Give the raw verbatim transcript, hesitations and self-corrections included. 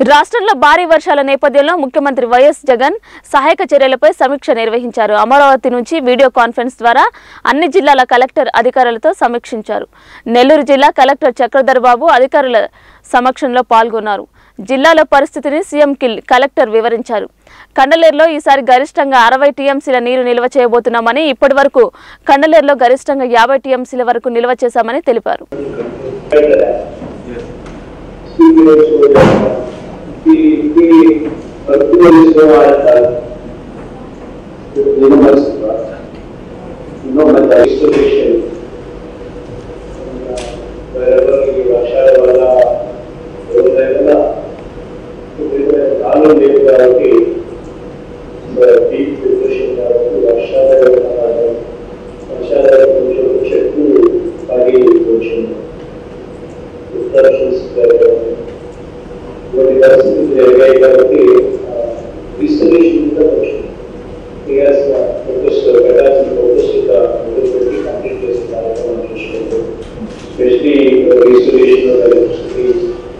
రాష్ట్రంలో భారీ వర్షాల నేపథ్యంలో ముఖ్యమంత్రి వైఎస్ జగన్ సహాయక చర్యలపై సమీక్ష నిర్వహించారు. అమరావతి నుంచి వీడియో కాన్ఫరెన్స్ ద్వారా అన్ని జిల్లాల కలెక్టర్ అధికారులతో సమీక్షించారు. నెల్లూరు జిల్లా కలెక్టర్ చక్రధర్ బాబు అధికారుల సమక్షంలో పాల్గొన్నారు. జిల్లాలో పరిస్థితిని సీఎం కి కలెక్టర్ వివరించారు. కండలేరులో ఈసారి గరిష్టంగా అరవై టీఎంసీల నీరు నిల్వ చేయబోతున్నామని, ఇప్పటి వరకు కండలేరులో గరిష్టంగా యాభై టీఎంసీల వరకు నిల్వ చేశామని తెలిపారు. The the particular is no matter you know much you know much isolation wherever you ashara wala wala to the all live కాబట్టి the deep depression కాబట్టి ashara wala ashara కొంచెం చెట్టు పడి కొంచెం డిస్టర్బెన్స్ కొన్ని పరిస్థితులు జరిగాయి కాబట్టి రిస్టరేషన్ కూడా వచ్చింది. ఫోకస్ పెట్టాల్సిన ఫోకస్ మొదలుపెట్టి కంప్లీట్ చేసిన కార్యక్రమం చూసినప్పుడు ఎస్పెషలీ రిస్టరేషన్ ఎలక్ట్రిసిటీ